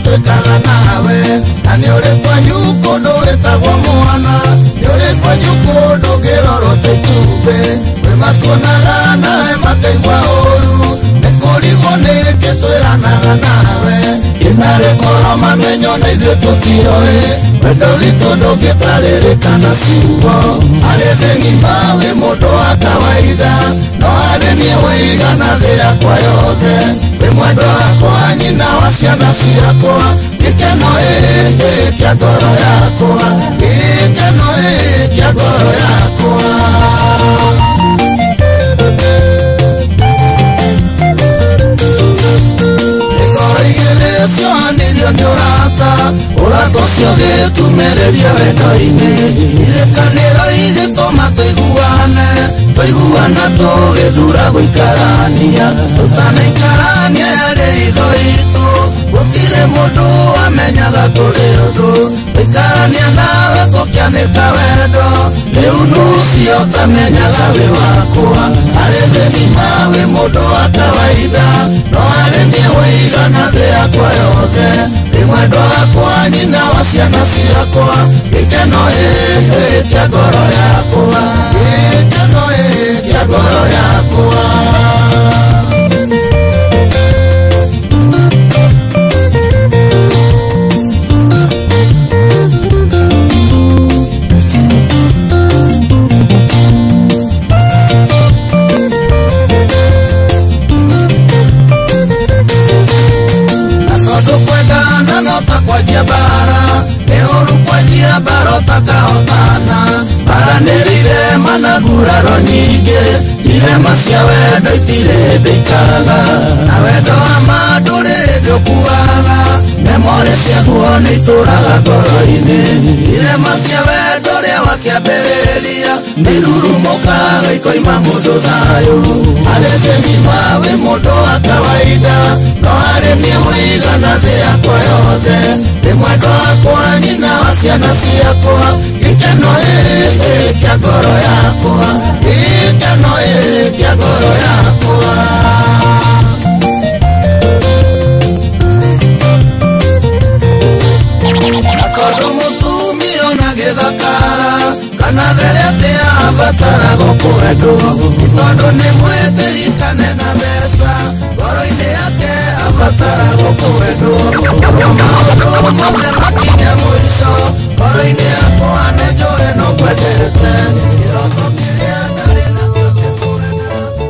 twekaga nawe na ni uri kwanyu kundu witagwo mwana ni uri kwanyu kundu ngirorwo taitumbe we matuonaga nawe makaigua uru nikurigwo niki twiranaga nawe inare koro mamenyo na ithuĩ tũtiũĩ wendo witũ ndũngĩtarĩrĩkana ciugo harĩ thĩ ng'ima wĩ mũndũ wa kawaida no harĩ niĩ wĩigana thĩ yakwa yothe wĩ mwendwa wakwa nyina wa ciana ciakwa gĩkeno gĩkĩ kĩa ngoro yakwa gĩkeno gĩkĩ kĩa ngoro yakwa cionanirio nĩ ũrata ũcio gĩtumereria wendo-inĩ irekanĩro igĩtũma tũiguana tũgĩthura gũikarania tũtanaikarania yarĩ itho itũ gũtirĩ mũndũ wamenyaga tũrĩ ũndũ gũikarania nawe gũkĩanĩka wendo rĩu nũcio tamenyaga wĩ wakwa harĩ thĩ ng'ima wĩ mũndũ wa kawaida no harĩ niĩ wĩigana thĩ yakwa yothe wĩ mwendwa wakwa nyina wa ciana ciakwa gĩkeno gĩkĩ kĩa ngoro yakwa gĩkeno gĩkĩ kĩa ngoro yakwa baranĩrĩire managuraro nyingĩ irema cia wendo itirĩ ndĩikaga na wendo wa ma ndũrĩ ndĩũkuaga memori ciaguo nĩ itũraga ngoro-inĩ irema cia wendo rĩa wakĩambĩrĩria nĩirurumũkaga ikoima mũndũ thayũ harĩ thĩ ng'ima wĩ mũndũ wa kawaida no harĩ niĩ wĩigana thĩ yakwa yothe wĩ mwendwa wakwa nyina wa ciana ciakwa gĩkeno gĩkĩ kĩa ngoro yakwa gĩkeno gĩkĩ kĩa ngoro yakwa tondũ mũtumia ona gĩthakara kana therete abatara gũkwendwo tondũ nĩ mwĩtĩikane na mbeca ngoro-inĩ yake abatara gũkwendwo maũndũ mothe makinya mũico ngoro-inĩ yakwa nĩ njũĩ no kwendete kĩroko kĩrĩa ndarĩ nakĩo gĩkũrenda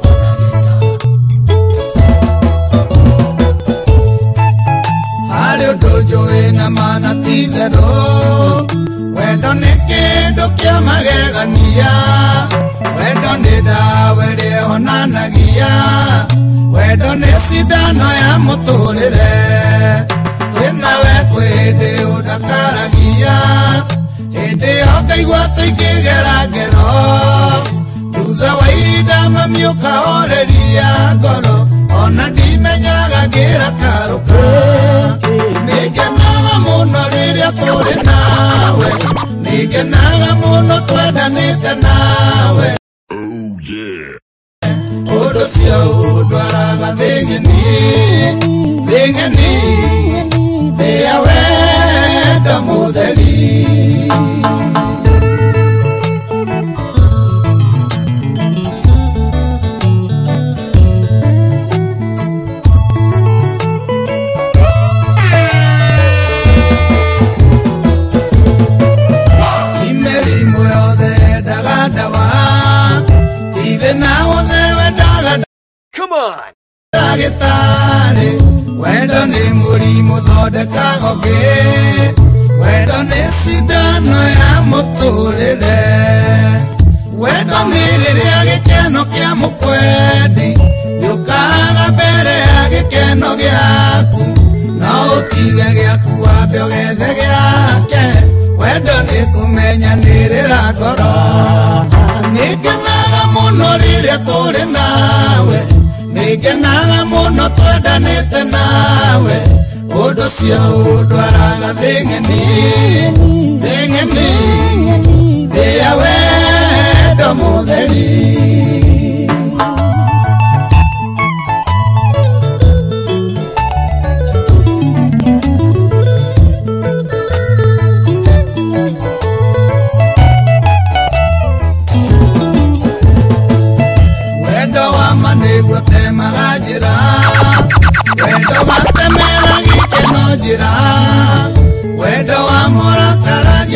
harĩ ũndũ njũĩ na mana ti therũ wendo nĩ kĩndũ kĩa magegania wendo nĩ ndawa ĩrĩa ĩhonanagia wendo nĩ cindano ya mũtũrĩre twĩnawe kwĩ hĩndĩ ũndakaragia hĩndĩ ĩyo ngaigua tũingĩgera ngero thutha wa ihinda mami ũkahoreria ngoro ona ndimenyaga ngĩrakarũka nĩngenaga mũno rĩrĩa tũrĩ nawe nĩngenaga mũno twendanĩte nawe ũndũ ũcio ũndwaraga thĩ ng'eni thĩ ya wendo mũtheri Come on! Wendo nĩ mũrimũ thondekago ngĩ wendo nĩ cindano ya mũtũrĩre wendo nĩ rĩrĩa gĩkeno kĩa mũkwendi gĩũkaga mbere ya gĩkeno gĩaku no ũtige gĩaku wambe ũgethe gĩake wendo nĩ kũmenyanĩrĩra ngoro nĩngenaga mũno rĩrĩa tũrĩ nawe nĩngenaga mũno twendanĩte nawe ũndũ ũcio ũndwaraga thĩ ng'eni thĩ ya wendo mũtheri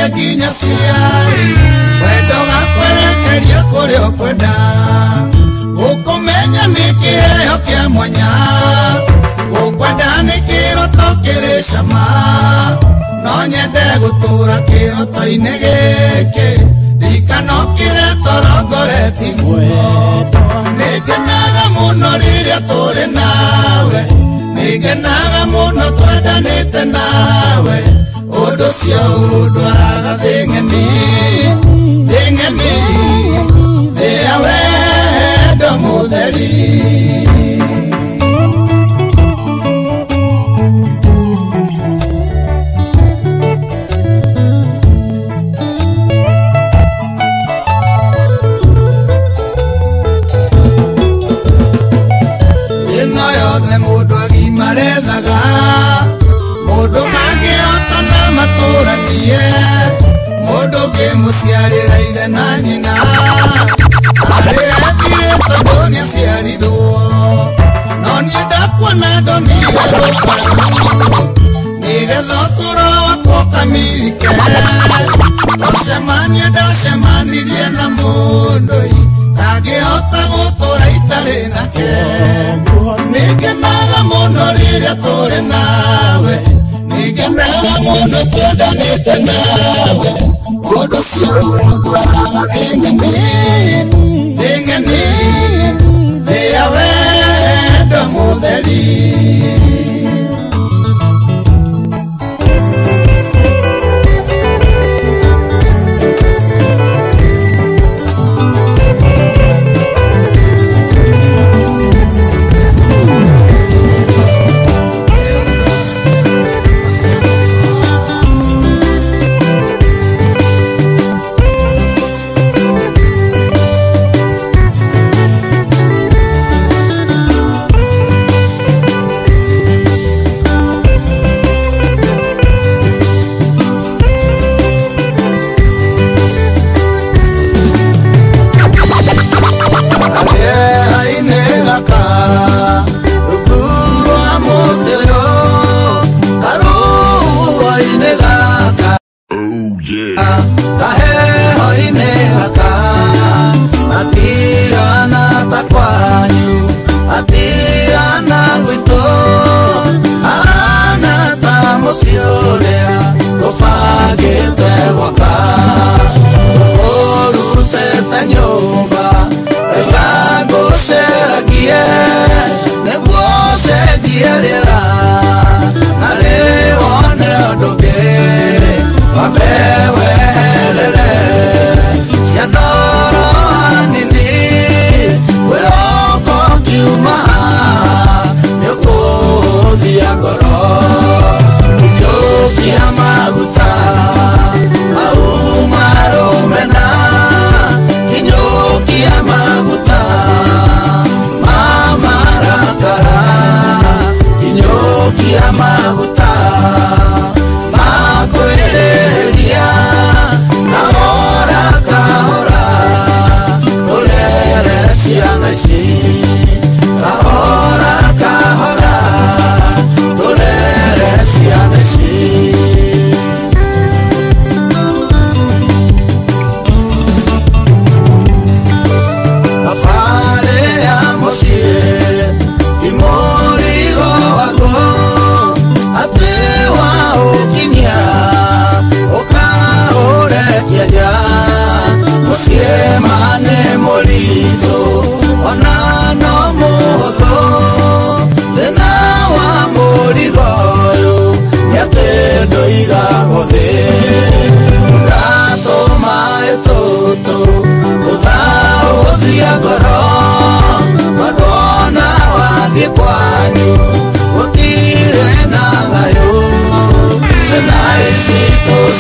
Ria kinya ciari wendo gakwerekeria kuria ukwenda ukumenya ni kiheo kia mwanya ukwenda ni kiroto kiri cama no nyende gutura kiroto-ini giki ndikanokire torongoreti muoyo ningenaga muno riria turi nawe ningenaga muno twendanite nawe undu cio ndwaraga thing'eni thia wendo mutheri ino yothe mundu agimarethaga mundu mangiotana maturanie mundu ngimuciarira ithe na nyina ari ethire tondu niaciarirwo no nie ndakuona ndonire rubaru nigetha ũtũũro wakwa ũkamirike tũcemanie ndacemanirie na mũndũ tangĩhota gũtũũra itarĩ nake nĩngenaga mũno rĩrĩa tũrĩ nawe nĩngenaga mũno twendanĩte nawe ũndũ ũcio ndwaraga thing'eni thĩa wendo mũtheri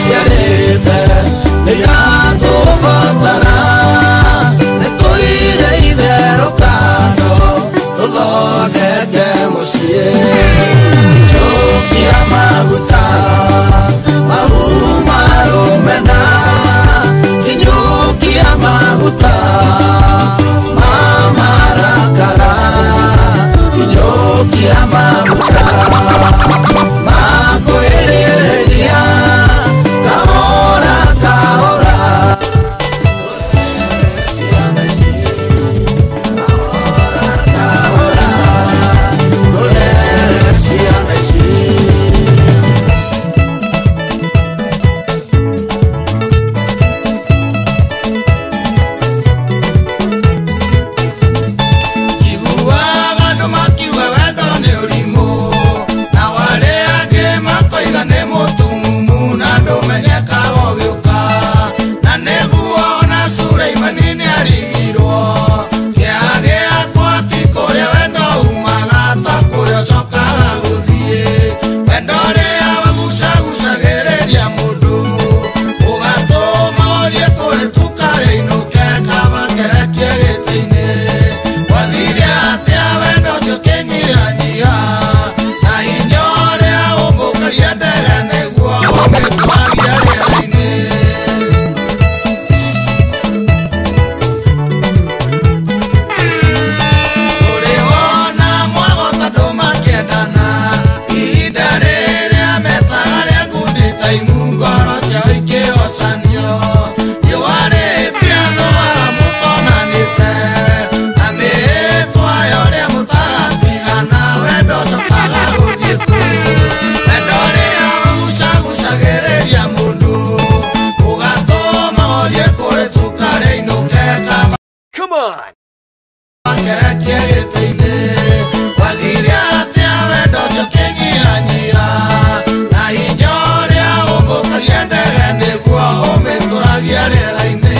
Fatara, ne toire ngucanio yuarĩtie thũa mũtonanĩte na mĩĩtwa yũrĩa mũtatigana wendo cokaga gũthiĩ ku wendo ũrĩa ũgucagucagĩrĩria mũndũ ũgatũma orie kũrĩ tukarĩinũke kaba. Come on! Wakerekie gĩtĩ-inĩ wathire atĩa wendo ũcio kĩnyihanyia na hinya ũrĩa ũmbũkagia ndege nĩguo ũmĩtũragia rĩera-inĩ.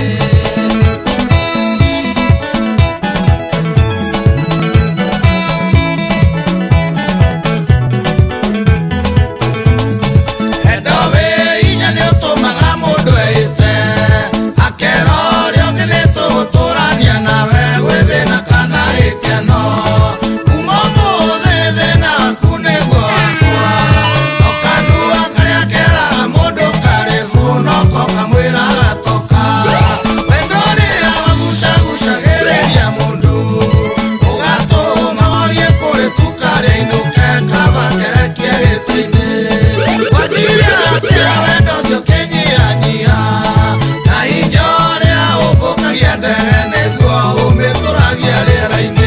Wendo wĩ hinya nĩũtũmaga mũndũ eĩte akera ũrĩa ũngĩ nĩtũgũtũrania nawe gwĩ thĩna kana gĩkeno kuma ũmũthĩ thĩna waku nĩguo wakwa no kanua karĩa keraga mũndũ karĩbu noko kamwĩra gatoka wendo ũrĩa wagucagucagĩrĩria mũndũ ũgatũma orie kũrĩ tukarĩa inũke kaba kerekie gĩtĩ-inĩ wathire atĩa wendo ũcio kĩnyihanyia na hinya ũrĩa ũmbũkagia ndege nĩguo ũmĩtũragia rĩera-inĩ.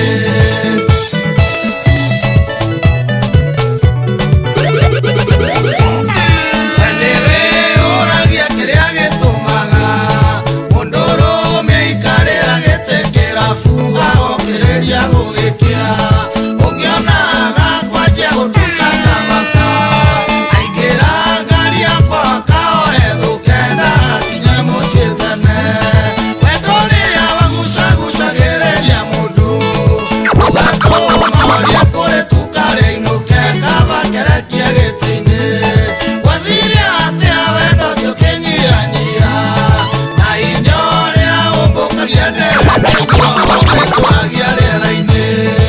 Nĩwe ũragia kĩrĩa gĩtũmaga mũndũ ũrũme aikarĩra gĩtĩ kĩrabu agokĩrĩria gũgĩkĩa ũngĩonaga kwanjia gũtuka kamaka aingĩra ngari yakwa akaoe thũke ndagakinye mũciĩ tene wendo ũrĩa wagucagucagĩrĩria mũndũ ũgatũma orie kũrĩ tukarĩa inũke kaba kerekie gĩtĩ-inĩ wathire atĩa wendo ũcio kĩnyihanyia na hinya ũrĩa ũmbũkagia ndege nĩguo ũmĩtũragia rĩera-inĩ.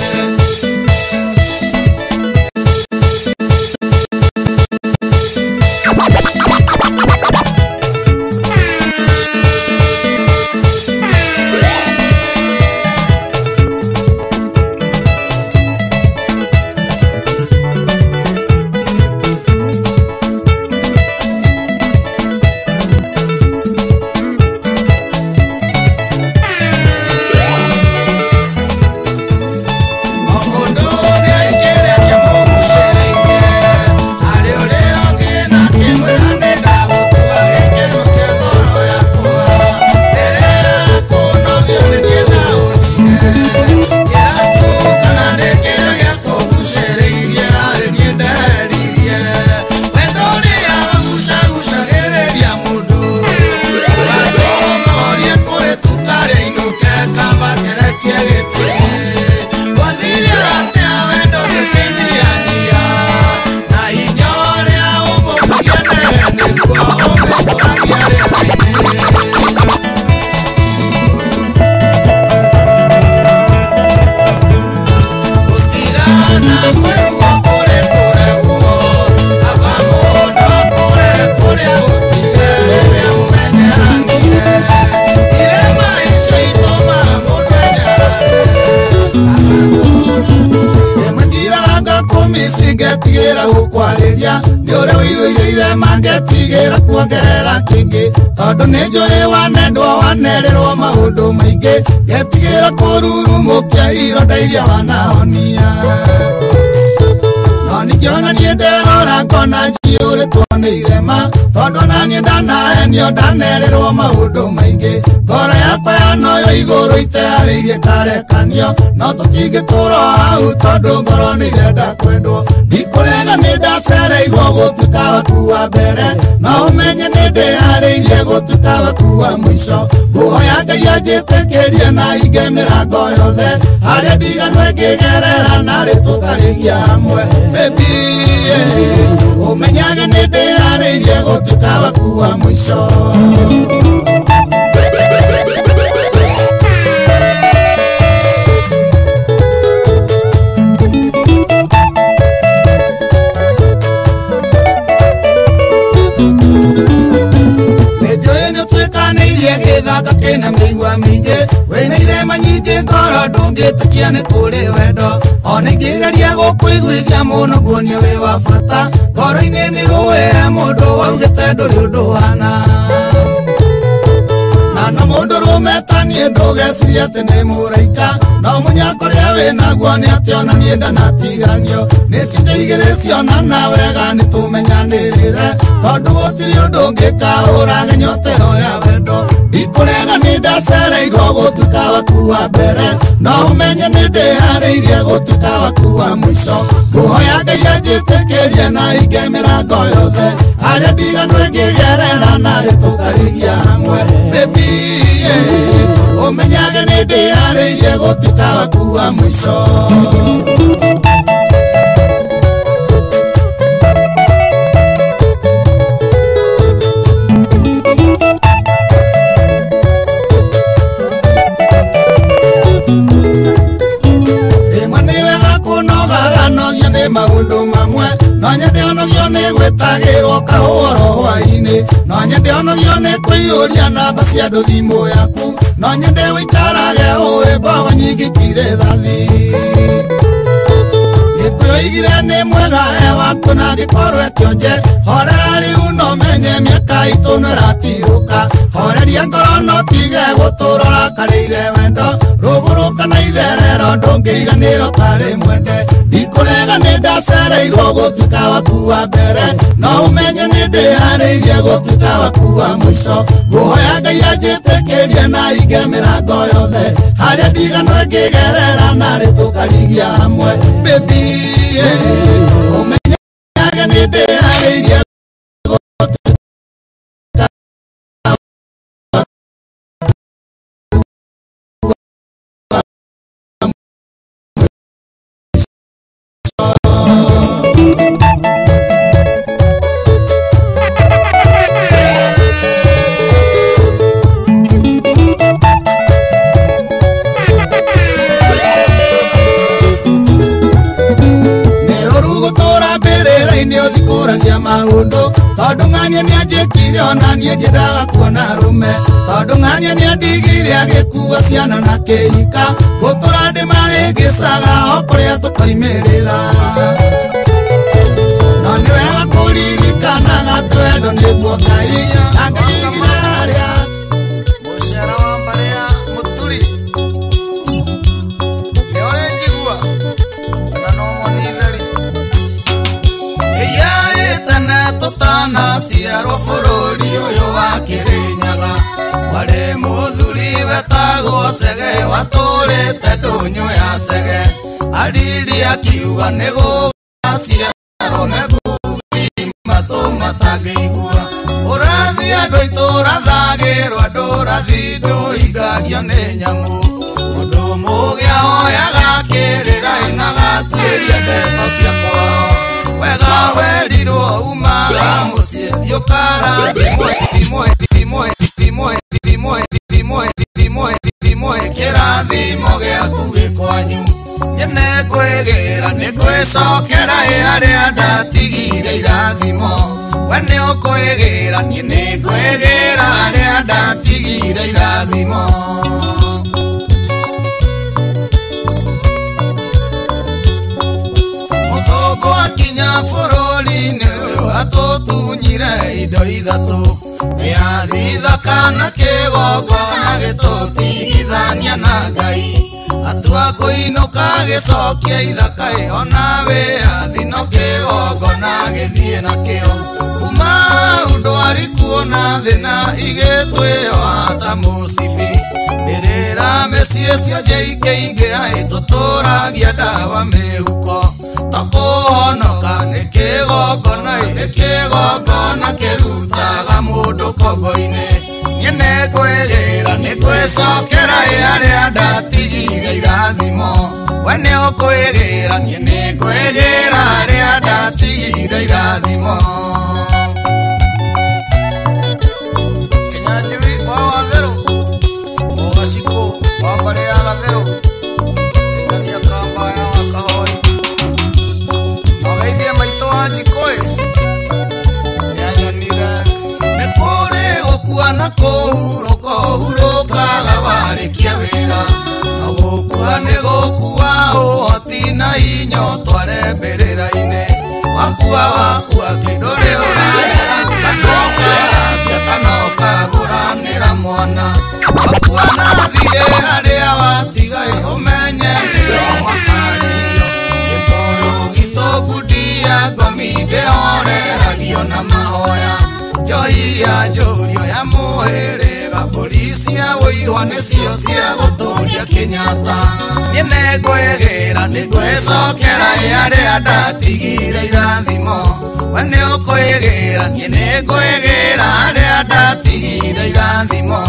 Getigĩra gũkwarĩria nĩ ũrĩa wĩiguĩire mangetigĩra kuongerera kĩngĩ tondũ nĩ njũĩ wanendwo wanerĩrwo maũndũ maingĩ getigĩra kũrurumũkia ironda iria wanahonia no ningĩ ona niĩ nderora ngona njiũrĩtwo nĩ irema tondũ naniĩ ndanahenio ndanerĩrwo maũndũ maingĩ ngoro yakwa yanoyo igũrũ itearĩirie karekanio no tũtingĩtũũra hau tondũ ngoro nĩ irenda kwendwo ndikũrega nĩ ndacereirwo gũtuĩka waku wa mbere no ũmenye nĩ ndĩharĩirie gũtuĩka waku wa mũico ngũhoya Ngai anjĩtĩkĩrie na hinge mĩrango yothe harĩa ndiganwo ngĩgerera narĩ tũkarĩgia hamwe baby ũmenyage nĩ ndĩharĩirie gũtuĩka waku wa mũico. Gĩthaka kĩna mĩigua mĩingĩ wĩna irema nyingĩ ngoro ndũngĩtĩkia nĩ kũrĩ wendo ona ingĩgeria gũkũiguithia mũno nguonia wĩ wa bata ngoro-inĩ nĩ ũĩ mũndũ waugĩte ndũrĩ ũndũ wana Mwana mundurume tanie ndugecirie ati ni muraika no munyakoria winaguo ni ati ona nie ndanatiganio nicitĩigĩrĩ cionana wega nĩtũmenyanĩrĩre tondu gũtirĩ ũndũ ũngĩkaũra nyotero ya wendo ndikũrega nĩ ndacereirwo gũtuĩka waku wa mbere no ũmenye nĩ ndĩharĩirie gũtuĩka waku wa mũico ngũhoya Ngai anjĩtĩkĩrie na hinge mĩrango yothe harĩa ndigano ĩngĩgerera narĩ tũkarigia hamwe baby ũmenyage nĩ ndĩharĩirie gũtuĩka waku wa mũico maundu mamwe no nyende onogio nĩ gwĩtagĩrwo kahũro hwainĩ no nyende onogio nĩ kũiyũria namba cia andũ thimũ yaku no nyende wĩikarage ũĩ mbogo nyingĩ kire thathi gĩkũyũigire nĩ mwega waku na gĩkorwo kĩonje horera rĩu no menye mĩaka itũ no ĩratirũka horeria ngoro no tige gũtũrora karĩire wendo rũgũrũka na itherero ndũngĩiganĩrwo tarĩ mwende ndikũrega nĩ ndacereirwo gũtuĩka waku wa mbere no ũmenye nĩ ndĩharĩirie gũtuĩka waku wa mũico ngũhoya Ngai anjĩtĩkĩrie na hinge mĩrango yothe harĩa ndigano ĩngĩgerera narĩ tũkarigia hamwe baby ũmenyage nĩ ndĩharĩirie maundu tondu ng'ania nĩ anjĩkire ona niĩ njendaga kuona rume tondu ng'ania nĩ andigire agĩkua ciana na kĩhika gũtũra ndĩmahĩngĩcaga o kũrĩa tũkoimĩrĩra no nĩ wega kũririkanaga twendo nĩguo Ngai angĩigire harĩa mũcera wa mbarĩa mũturi nĩ ũrĩ njigua kana no monitheri tũtanaciarwo bũrũri ũyũ wa Kĩrĩnyaga warĩ mũthuri wetagwo Chege watũrĩte ndũnyũ ya Chege ariri akiuga nĩ gũgaciarwo mebuthi matũ matangĩigua ũrathi andũ itũra thagĩrwo andũ ũrathi ndũigagio nĩ nyamũ mũndũ mũgĩa oyaga kĩrĩra inagatuĩria ndeto cia kwao wega werirwo umaga mũciĩ thiũkara thimwe kĩrathimo gĩaku gĩkwanyu nyene ngwĩgĩra nĩ ngwĩcokera arĩa ndatigire irathimo we nĩ ũkwĩgĩra niĩ nĩ ngwĩgĩra arĩa ndatigire irathimo mũthũngũ akinya bũrũri-inĩ ũyũ atũtunyire indo ithatũ wĩyathi thaka na kĩgongona gĩtũtigithania na Ngai atua kũinũka gĩcokia ithaka ona wĩyathi no kĩgongona gĩthiĩ nakĩo kuma ndwari kuona thĩna igĩtwĩoha ta mũcibi mbĩrĩra mĩciĩ cionje ikĩingĩha tũtũragia ndawa mĩhuko takũhonoka nĩ kĩgongona kĩrutaga mũndũ kombo-inĩ niĩ nĩ ngwĩrĩra nĩ ngwĩcokera arĩa ndatigire irathimo we nĩ ũkwĩgĩra niĩ nĩ ngwĩgĩra arĩa ndatigire irathimo Kinyanjui wa Watheru Mũgacikũ wa mbarĩ ya Gatheru Ingania kamba ya Wakahoi Nogeithie maitũ wa Njikũĩ nĩanyonire nĩ kũrĩ gũkua na kũhurũka ũhurũkaga warĩkia wĩra na gũkua nĩ gũkua ũhoti na hinya ũtware mbĩrĩra-inĩ cia ngomi ndĩhoreragio na mahoya njoi ya njũrio ya mũhĩrĩga mbũri cia wũihwa nĩcio cia gũtũria Kenyatta niĩ nĩngwĩgĩra nĩngwĩcokera arĩa ndatigire irathimo we nĩũkwĩgĩra niĩ nĩngwĩgĩra arĩa ndatigire irathimo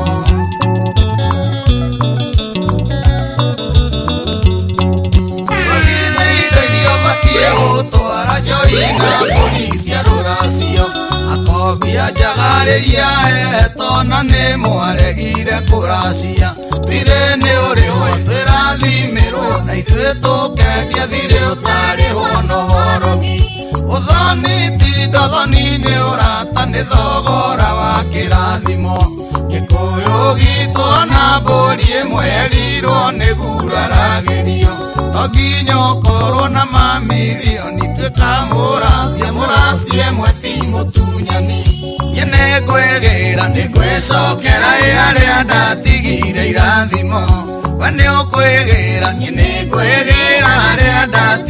gũtwara njoi na mbũri cia rũracio akobia njagĩrĩria heto na nĩ mwaregire kũracia thirĩ nĩ ũrĩhwo twĩrathimĩrwo na ithuĩ tũkendia thirĩ ũtarĩhwo no worogi ũthoni ti ndothoni nĩ ũrata nĩ thogora wa kĩrathimo gĩkũyũ gitũ na mbũri ĩmwe erirwo nĩ guraragĩrio toginya ũkorwo na mamirioni twĩkamũracia mũracia ĩmwe ti mũtunyani niĩ nĩngwĩgĩra nĩngwĩcokera arĩa ndatigire irathimo we nĩũkwĩgĩra niĩ nĩngwĩgĩra arĩa ndatigire